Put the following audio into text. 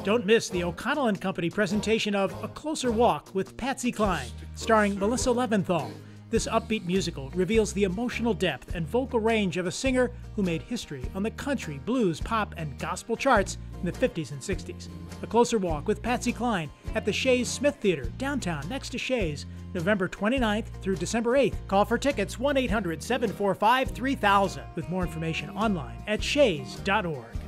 Don't miss the O'Connell and Company presentation of A Closer Walk with Patsy Cline, starring Melissa Leventhal. This upbeat musical reveals the emotional depth and vocal range of a singer who made history on the country, blues, pop, and gospel charts in the 50s and 60s. A Closer Walk with Patsy Cline at the Shays Smith Theater, downtown next to Shays, November 29th through December 8th. Call for tickets 1-800-745-3000 with more information online at shays.org.